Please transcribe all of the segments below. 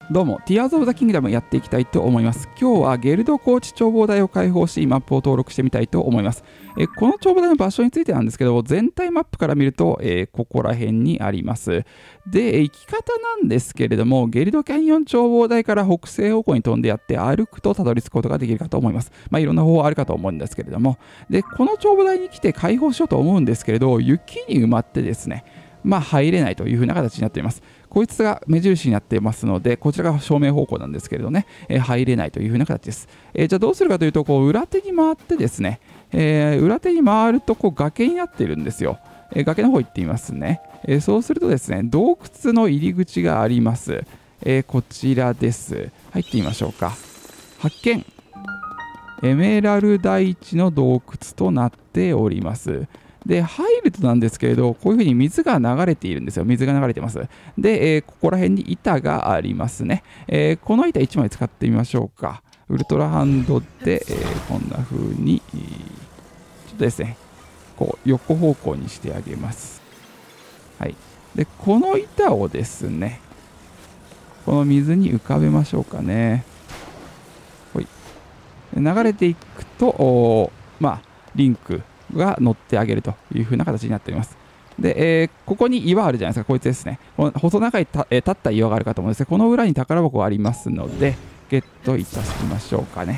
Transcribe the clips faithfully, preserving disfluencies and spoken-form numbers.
どうも、ティアーズ・オブ・ザ・キングダムやっていきたいと思います。今日はゲルド高地眺望台を開放し、マップを登録してみたいと思います。えこの眺望台の場所についてなんですけど、全体マップから見ると、えー、ここら辺にあります。で、行き方なんですけれども、ゲルドキャニオン眺望台から北西方向に飛んでやって歩くとたどり着くことができるかと思います。まあ、いろんな方法あるかと思うんですけれども、で、この眺望台に来て開放しようと思うんですけれど、雪に埋まってですね、まあ入れないという風な形になっています。こいつが目印になっていますので、こちらが正面方向なんですけれどね、えー、入れないという風な形です。えー、じゃあどうするかというと、こう裏手に回ってですね、えー、裏手に回るとこう崖になっているんですよ。えー、崖の方行ってみますね。えー、そうするとですね、洞窟の入り口があります。えー、こちらです。入ってみましょうか。発見。エメラル大地の洞窟となっております。で、入るとなんですけれど、こういうふうに水が流れているんですよ。水が流れてます。で、えー、ここら辺に板がありますね。えー、この板いちまい使ってみましょうか。ウルトラハンドで、えー、こんな風に、ちょっとですね、こう横方向にしてあげます。はい。で、この板をですね、この水に浮かべましょうかね。ほい。流れていくと、まあ、リンクが乗ってあげるという風な形になっております。で、えー、ここに岩あるじゃないですか、こいつですね。この細長いた、えー、立った岩があるかと思うんですが、この裏に宝箱がありますので、ゲットいたしましょうかね。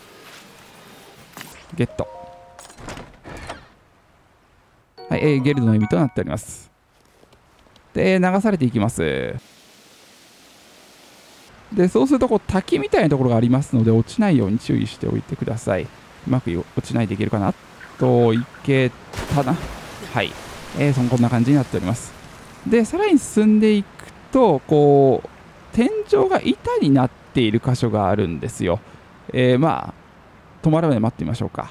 ゲット。はい、えー、ゲルドの意味となっております。で、流されていきます。で、そうするとこう滝みたいなところがありますので、落ちないように注意しておいてください。うまく落ちないでいけるかなといけたな。はい。えー、そんこんな感じになっております。で、さらに進んでいくと、こう、天井が板になっている箇所があるんですよ。えー、まあ、止まるまで待ってみましょうか。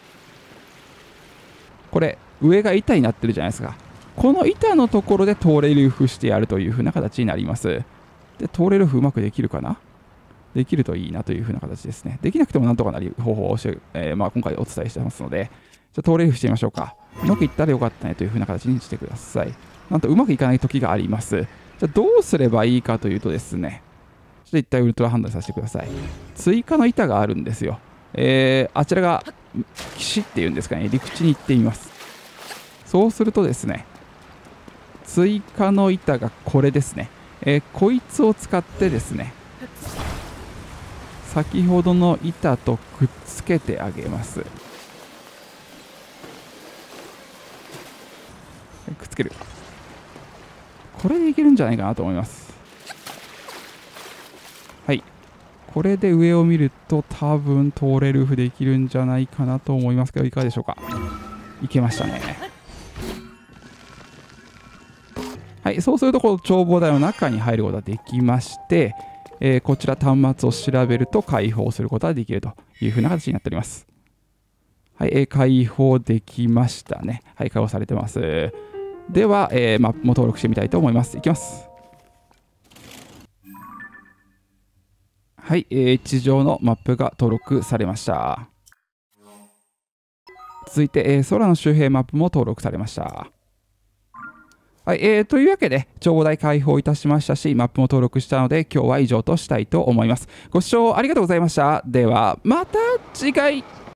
これ、上が板になってるじゃないですか。この板のところでトーレルフしてやるという風な形になります。で、トーレルフうまくできるかな？できるといいなという風な形ですね。できなくてもなんとかなり方法を教え、えー、まあ、今回お伝えしてますので、じゃあトーレルフしてみましょうか。うまくいったらよかったねという風な形にしてください。なんとうまくいかない時があります。じゃあどうすればいいかというとですね、ちょっと一体ウルトラ判断させてください。追加の板があるんですよ。えー、あちらが岸っていうんですかね、陸地に行ってみます。そうするとですね、追加の板がこれですね。えー、こいつを使ってですね、先ほどの板とくっつけてあげます。くっつける。これでいけるんじゃないかなと思います。はい。これで上を見ると多分通れるふできるんじゃないかなと思いますけど、いかがでしょうか。いけましたね。はい。そうすると、この眺望台の中に入ることができまして、えー、こちら端末を調べると開放することができるというふうな形になっております。はい。えー、開放できましたね。はい。開放されてます。では、えー、マップも登録してみたいと思います。いきます。はい、えー、地上のマップが登録されました。続いて、えー、空の周辺マップも登録されました。はい、えー、というわけで、眺望台開放いたしましたし、マップも登録したので、今日は以上としたいと思います。ご視聴ありがとうございました。では、また次回。